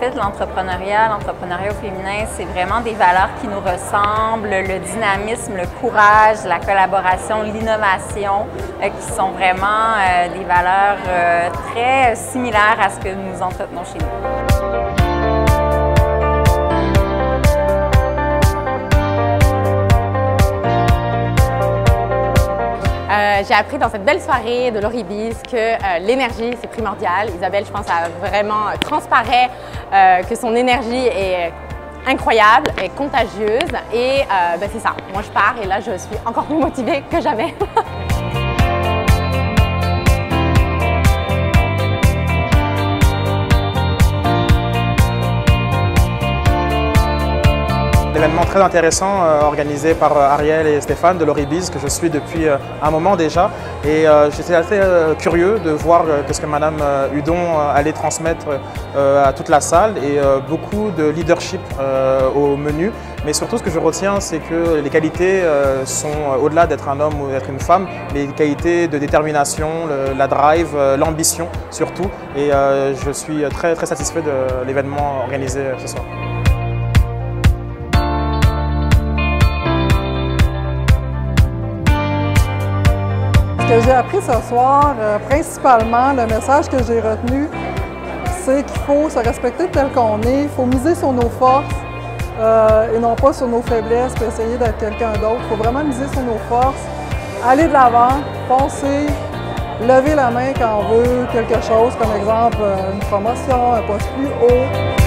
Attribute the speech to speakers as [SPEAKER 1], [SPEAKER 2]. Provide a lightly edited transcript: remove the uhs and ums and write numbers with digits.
[SPEAKER 1] fait, l'entrepreneuriat au féminin, c'est vraiment des valeurs qui nous ressemblent, le dynamisme, le courage, la collaboration, l'innovation, qui sont vraiment des valeurs très similaires à ce que nous entretenons chez nous.
[SPEAKER 2] J'ai appris dans cette belle soirée de l'Oribiz que l'énergie, c'est primordial. Isabelle, je pense, a vraiment transparaît que son énergie est incroyable, est contagieuse. Et c'est ça, moi je pars et là je suis encore plus motivée que jamais.
[SPEAKER 3] Événement très intéressant organisé par Ariel et Stéphane de l'Oribiz que je suis depuis un moment déjà et j'étais assez curieux de voir ce que Madame Hudon allait transmettre à toute la salle et beaucoup de leadership au menu. Mais surtout ce que je retiens, c'est que les qualités sont au-delà d'être un homme ou d'être une femme, les qualités de détermination, la drive, l'ambition surtout, et je suis très satisfait de l'événement organisé ce soir.
[SPEAKER 4] Ce que j'ai appris ce soir, principalement, le message que j'ai retenu, c'est qu'il faut se respecter tel qu'on est, il faut miser sur nos forces et non pas sur nos faiblesses pour essayer d'être quelqu'un d'autre. Il faut vraiment miser sur nos forces, aller de l'avant, foncer, lever la main quand on veut quelque chose, comme exemple une promotion, un poste plus haut.